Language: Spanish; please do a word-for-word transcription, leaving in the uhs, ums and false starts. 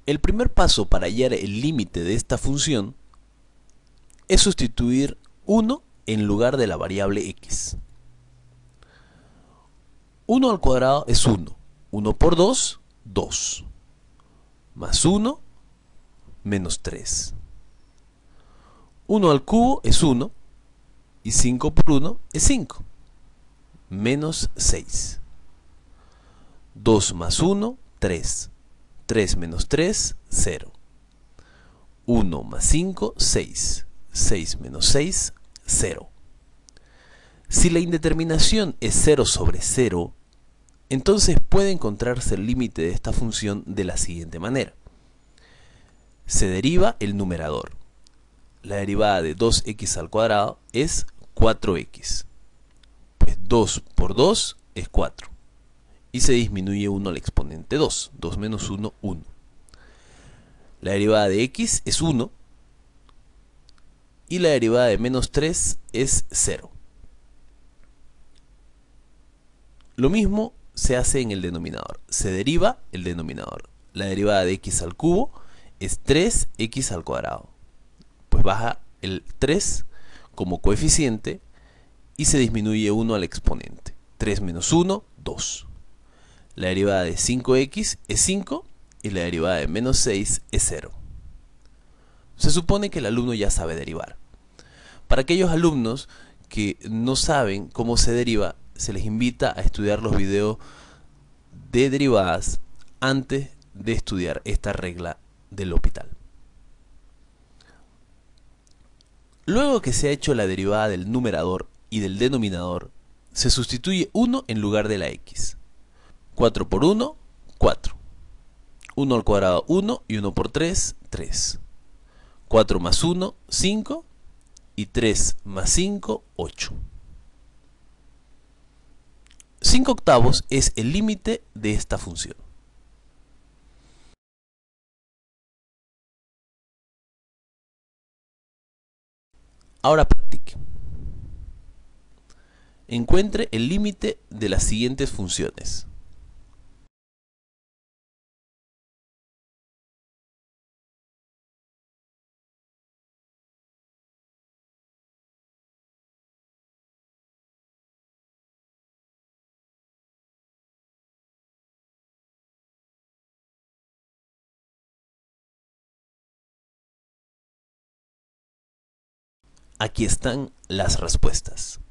El primer paso para hallar el límite de esta función es sustituir uno en lugar de la variable x. uno al cuadrado es uno. uno por dos, dos. Más uno, menos tres. uno al cubo es uno. Y cinco por uno es cinco. Menos seis. dos más uno, tres. tres menos tres, cero. uno más cinco, seis. seis menos seis, cero. Si la indeterminación es cero sobre cero, entonces puede encontrarse el límite de esta función de la siguiente manera. Se deriva el numerador. La derivada de dos x al cuadrado es cuatro x. Pues dos por dos es cuatro. Y se disminuye uno al exponente dos. dos menos uno, uno. La derivada de x es uno. Y la derivada de menos tres es cero. Lo mismo se hace en el denominador. Se deriva el denominador. La derivada de x al cubo es tres x al cuadrado. Pues baja el tres como coeficiente y se disminuye uno al exponente. tres menos uno, dos. La derivada de cinco x es cinco y la derivada de menos seis es cero. Se supone que el alumno ya sabe derivar. Para aquellos alumnos que no saben cómo se deriva, se les invita a estudiar los videos de derivadas antes de estudiar esta regla del L'Hopital. Luego que se ha hecho la derivada del numerador y del denominador, se sustituye uno en lugar de la x. cuatro por uno, cuatro. uno al cuadrado, uno, y uno por tres, tres. cuatro más uno, cinco, y tres más cinco, ocho. cinco octavos es el límite de esta función. Ahora practique. Encuentre el límite de las siguientes funciones. Aquí están las respuestas.